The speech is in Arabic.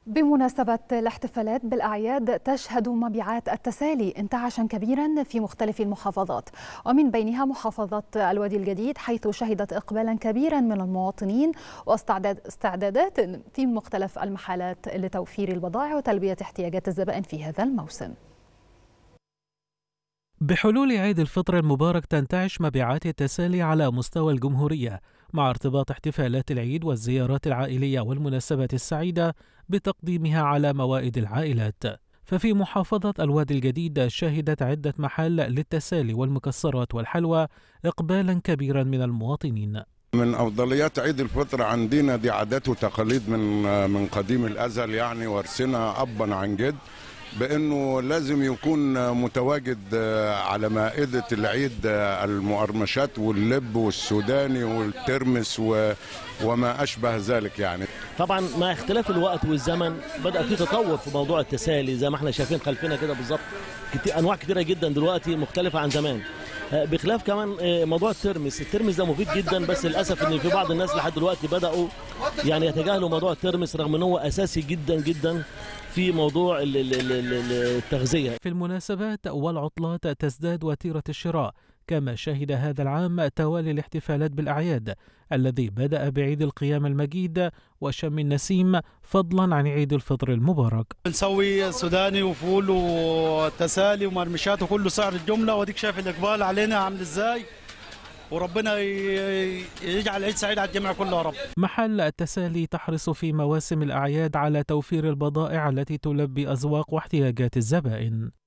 بمناسبة الاحتفالات بالأعياد تشهد مبيعات التسالي انتعاشا كبيرا في مختلف المحافظات، ومن بينها محافظة الوادي الجديد، حيث شهدت إقبالا كبيرا من المواطنين واستعدادات في مختلف المحلات لتوفير البضائع وتلبية احتياجات الزبائن في هذا الموسم. بحلول عيد الفطر المبارك تنتعش مبيعات التسالي على مستوى الجمهورية، مع ارتباط احتفالات العيد والزيارات العائلية والمناسبات السعيدة بتقديمها على موائد العائلات. ففي محافظة الوادي الجديد شهدت عدة محال للتسالي والمكسرات والحلوى إقبالا كبيرا من المواطنين. من أفضليات عيد الفطر عندنا دي عادات وتقاليد من قديم الأزل، يعني ورثنا أبا عن جد، بأنه لازم يكون متواجد على مائدة العيد المقرمشات واللب والسوداني والترمس وما أشبه ذلك. يعني طبعا مع اختلاف الوقت والزمن بدأ في تطور في موضوع التسالي، زي ما احنا شايفين خلفنا كده بالظبط، أنواع كتيرة جدا دلوقتي مختلفة عن زمان، بخلاف كمان موضوع الترمس ده مفيد جدا، بس للأسف إن في بعض الناس لحد دلوقتي بدأوا يعني يتجاهلوا موضوع الترمس، رغم إن هو أساسي جدا جدا في موضوع التغذية. في المناسبات والعطلات تزداد وتيرة الشراء، كما شهد هذا العام توالي الاحتفالات بالأعياد الذي بدأ بعيد القيامة المجيد وشم النسيم، فضلا عن عيد الفطر المبارك. بنسوي سوداني وفول وتسالي ومرمشات وكله سعر الجملة، وديك شايف الإقبال علينا عامل إزاي، وربنا يجعل عيد سعيد على الجميع كله يا رب. محل التسالي تحرص في مواسم الأعياد على توفير البضائع التي تلبي أذواق واحتياجات الزبائن.